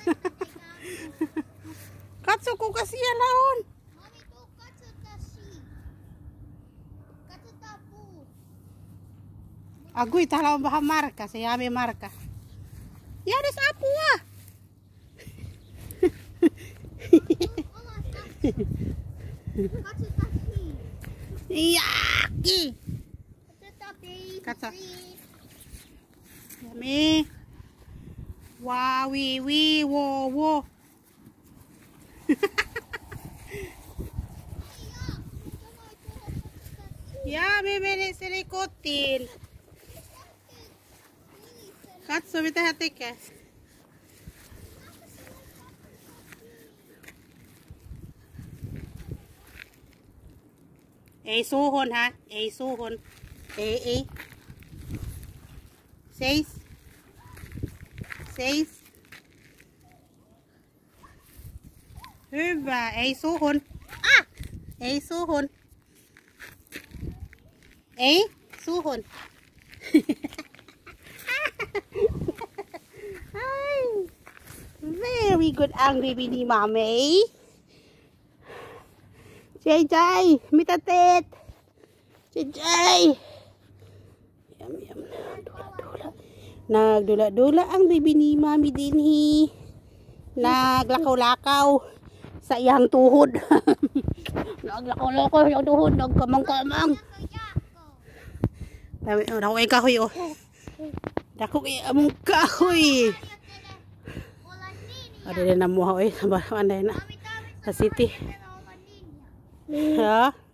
Katso ko kasi yan laon. Agoy, talaw ba marka? Sa Yami marka. Yan is apo ah. Yaki. Katso. Yami. Wow, wee, wo, wo. Yami, mene silikotin. Katso, bita hati ka. Suhon ha. Suhon. Seis. Hyvä. Suhon. Ah! Suhon. Suhon. Very good ang baby ni Mami. Jay, mitatit. Jay. Yam. Dula-dula. Nagdula-dula ang baby ni Mami dinhi. Naglakaw-lakaw sa iyang tuhod. Naglakaw-lakaw sa iyang tuhod. Nagkamang-kamang. Dako ay kahoy oh. Dako ay among kahoy. Ada na mo oy. Anday na. Sa city. Ha?